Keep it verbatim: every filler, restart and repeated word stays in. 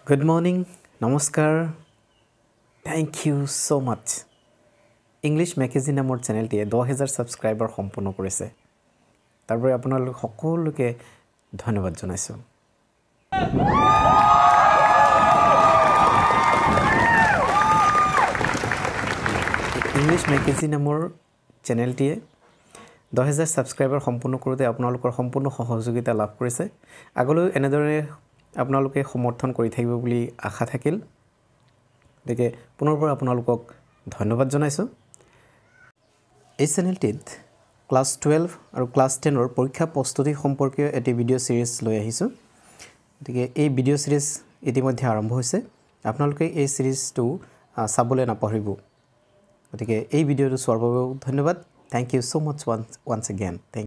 Good morning, namaskar. Thank you so much. English Makeasy নামৰ চেনেলটিয়ে দহ হাজাৰ সাবস্ক্ৰাইবাৰ সম্পূৰ্ণ কৰিছে। তাৰপৰা আপোনালোক সকলোকে ধন্যবাদ জনাইছো। English Makeasy নামৰ চেনেলটিয়ে দহ হাজাৰ সাবস্ক্ৰাইবাৰ সম্পূৰ্ণ কৰোতে আপোনালোকৰ সম্পূৰ্ণ সহযোগিতা লাভ কৰিছে। আগলৈ এনেদৰে আপোনালোকে সমৰ্থন কৰি থাকিব বুলি আশা থাকিল। দেখে পুনৰবাৰ আপোনালোকক ধন্যবাদ জনাইছো। এই চেনেলটিত ক্লাস বাৰ আৰু ক্লাস দহ ৰ পৰীক্ষা প্ৰস্তুতি সম্পৰ্কীয় এটি ভিডিও সিৰিজ লৈ আহিছো। দেখে এই ভিডিও সিৰিজ ইতিমধ্যে আৰম্ভ হৈছে। আপোনালোকে এই সিৰিজটো চাবলৈ নাপাহৰিব। গতিকে এই ভিডিওটো চোৱাৰ বাবে ধন্যবাদ। Thank you so much once once again. Thank